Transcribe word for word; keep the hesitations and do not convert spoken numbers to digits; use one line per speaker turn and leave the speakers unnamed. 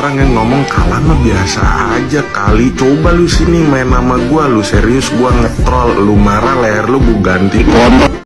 orang yang ngomong kalah mah biasa aja kali. Coba lu sini main sama gua, lu serius gua ngetrol, lu marah leher lu gua ganti.